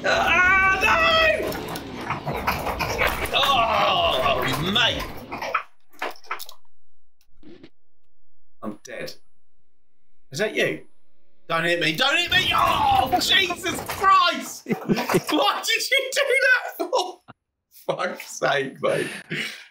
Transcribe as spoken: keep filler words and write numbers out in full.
Ah, no! Oh, mate. I'm dead. Is that you? Don't hit me. Don't hit me. Oh, Jesus Christ. What did you do that for? Fuck's sake, mate.